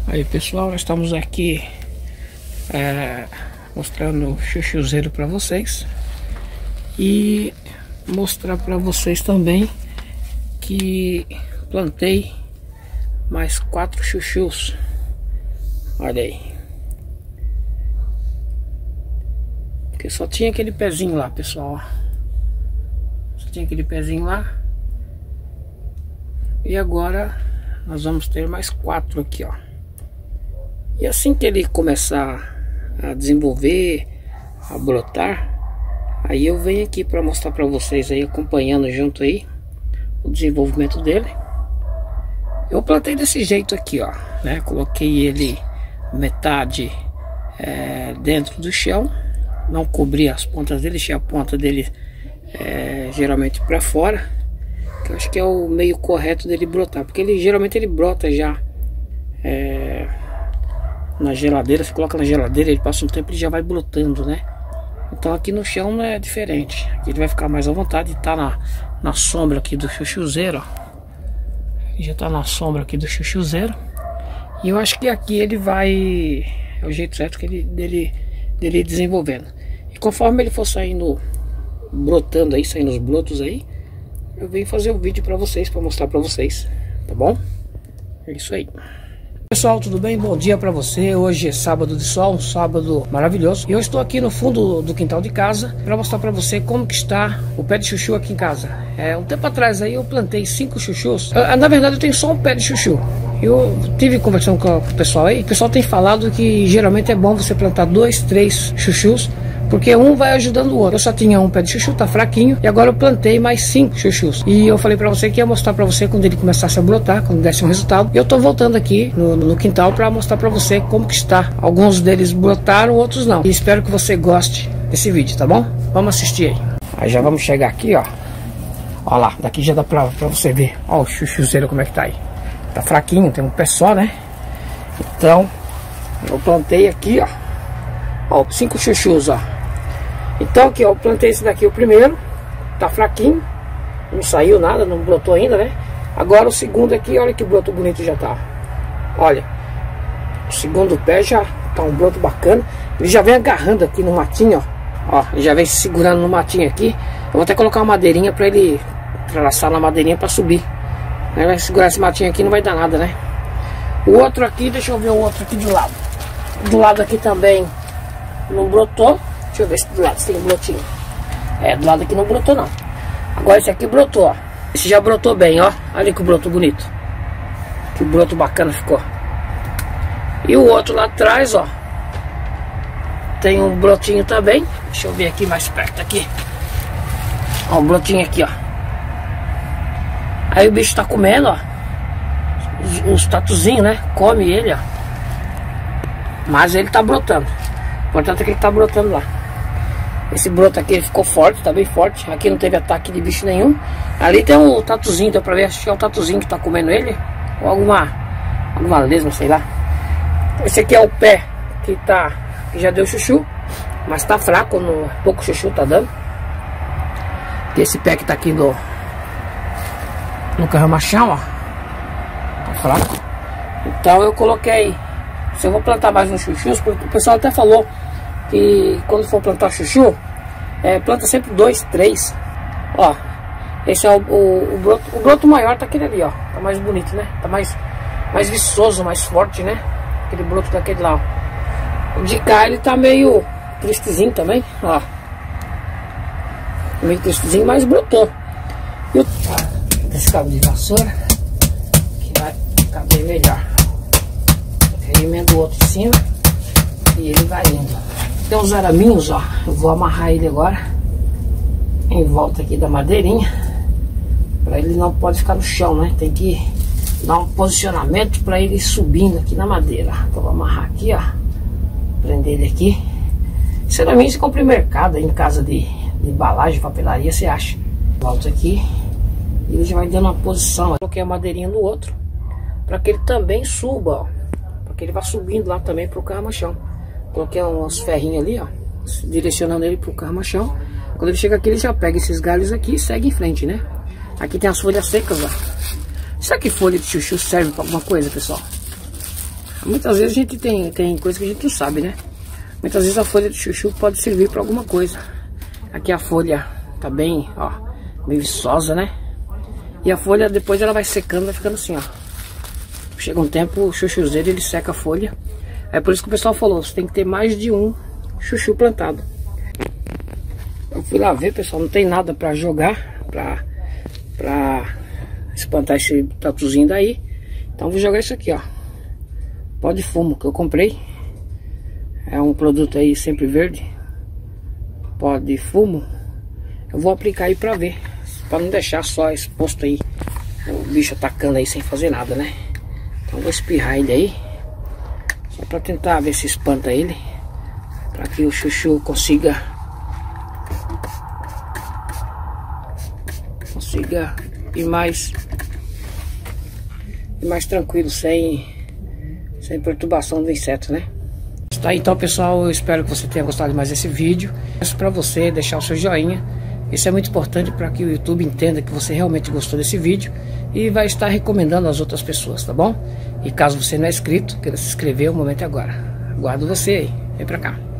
Aí pessoal, nós estamos aqui mostrando o chuchuzeiro para vocês e mostrar para vocês também que plantei mais 4 chuchus. Olha aí, porque só tinha aquele pezinho lá, pessoal, só tinha aquele pezinho lá. E agora nós vamos ter mais 4 aqui, ó. E assim que ele começar a desenvolver, a brotar, aí eu venho aqui para mostrar para vocês aí, acompanhando junto aí o desenvolvimento dele. Eu plantei desse jeito aqui, ó, né? Coloquei ele metade dentro do chão, não cobri as pontas dele, deixei a ponta dele geralmente para fora, que eu acho que é o meio correto dele brotar, porque ele geralmente ele brota já na geladeira. Você coloca na geladeira, ele passa um tempo e já vai brotando, né? Então aqui no chão não é diferente, aqui ele vai ficar mais à vontade. Tá na sombra aqui do chuchuzeiro, ó. Já tá na sombra aqui do chuchuzeiro. E eu acho que aqui ele vai, é o jeito certo que dele desenvolvendo. E conforme ele for saindo, brotando aí, saindo os brotos aí, eu venho fazer o vídeo pra vocês, pra mostrar pra vocês, tá bom? É isso aí. Pessoal, tudo bem? Bom dia pra você. Hoje é sábado de sol, um sábado maravilhoso. E eu estou aqui no fundo do quintal de casa para mostrar pra você como que está o pé de chuchu aqui em casa. Um tempo atrás aí eu plantei 5 chuchus. Na verdade eu tenho só um pé de chuchu. Eu tive conversando com o pessoal aí. O pessoal tem falado que geralmente é bom você plantar 2, 3 chuchus, porque um vai ajudando o outro. Eu só tinha um pé de chuchu, tá fraquinho, e agora eu plantei mais 5 chuchus. E eu falei pra você que ia mostrar pra você quando ele começasse a brotar, quando desse um resultado. E eu tô voltando aqui no quintal pra mostrar pra você como que está. Alguns deles brotaram, outros não. E espero que você goste desse vídeo, tá bom? Vamos assistir aí. Aí já vamos chegar aqui, ó. Ó lá, daqui já dá pra você ver. Ó o chuchuzeiro como é que tá aí. Tá fraquinho, tem um pé só, né? Então, eu plantei aqui, ó. Ó, 5 chuchus, ó. Então aqui, ó, eu plantei esse daqui o primeiro, tá fraquinho, não saiu nada, não brotou ainda, né? Agora o segundo aqui, olha que broto bonito já tá. Olha, o segundo pé já tá um broto bacana. Ele já vem agarrando aqui no matinho, ó. Ó, ele já vem se segurando no matinho aqui. Eu vou até colocar uma madeirinha pra ele traçar na madeirinha pra subir. Aí vai segurar esse matinho aqui, não vai dar nada, né? O outro aqui, deixa eu ver o outro aqui do lado. Do lado aqui também não brotou. Deixa eu ver se do lado tem um brotinho. Do lado aqui não brotou não. Agora esse aqui brotou, ó. Esse já brotou bem, ó. Olha que broto bonito. Que broto bacana ficou. E o outro lá atrás, ó, tem um brotinho também. Deixa eu ver aqui mais perto aqui. Ó, um brotinho aqui, ó. Aí o bicho tá comendo, ó. Os tatuzinhos, né? Come ele, ó. Mas ele tá brotando. O importante é que ele tá brotando lá. Esse broto aqui ele ficou forte, tá bem forte. Aqui não teve ataque de bicho nenhum. Ali tem um tatuzinho, deu pra ver, acho que é o tatuzinho que tá comendo ele. Ou alguma lesma, sei lá. Esse aqui é o pé que já deu chuchu, mas tá fraco, pouco chuchu tá dando. E esse pé que tá aqui no carramachão, ó, tá fraco. Então eu coloquei, se eu vou plantar mais uns chuchus, porque o pessoal até falou que quando for plantar chuchu, planta sempre 2, 3. Ó, esse é o broto. O broto maior tá aquele ali, ó. Tá mais bonito, né? Tá mais viçoso, mais forte, né? Aquele broto daquele lá, ó. O de cá ele tá meio tristezinho também, ó. Meio tristezinho, mas brotou. E esse cabo de vassoura, que vai ficar bem melhor. Eu emendo o outro em cima e ele vai indo. Tem uns araminhos, ó. Eu vou amarrar ele agora em volta aqui da madeirinha, para ele não pode ficar no chão, né? Tem que dar um posicionamento para ele ir subindo aqui na madeira. Então vou amarrar aqui, ó. Prender ele aqui. Esse araminho você compra em mercado, aí em casa de embalagem, papelaria, você acha. Volta aqui e ele já vai dando uma posição. Eu coloquei a madeirinha no outro para que ele também suba, ó. Para que ele vá subindo lá também pro carramachão. Coloquei uns ferrinhos ali, ó, direcionando ele pro carramachão. Quando ele chega aqui, ele já pega esses galhos aqui e segue em frente, né? Aqui tem as folhas secas, ó. Será que folha de chuchu serve pra alguma coisa, pessoal? Muitas vezes a gente tem coisa que a gente não sabe, né? Muitas vezes a folha de chuchu pode servir para alguma coisa. Aqui a folha tá bem, ó, bem viçosa, né? E a folha depois ela vai secando, vai ficando assim, ó. Chega um tempo, o chuchuzeiro ele seca a folha. É por isso que o pessoal falou, você tem que ter mais de um chuchu plantado. Eu fui lá ver, pessoal, não tem nada pra jogar, pra espantar esse tatuzinho daí. Então vou jogar isso aqui, ó. Pó de fumo que eu comprei. É um produto aí sempre verde. Pó de fumo. Eu vou aplicar aí pra ver, pra não deixar só exposto aí, o bicho atacando aí sem fazer nada, né? Então vou espirrar ele aí, só pra tentar ver se espanta ele, pra que o chuchu consiga ir mais tranquilo, sem perturbação do inseto, né? Tá, então pessoal, eu espero que você tenha gostado mais desse vídeo. Peço para você deixar o seu joinha. Isso é muito importante para que o YouTube entenda que você realmente gostou desse vídeo e vai estar recomendando às outras pessoas, tá bom? E caso você não é inscrito, queira se inscrever, o momento é agora. Aguardo você aí, vem pra cá.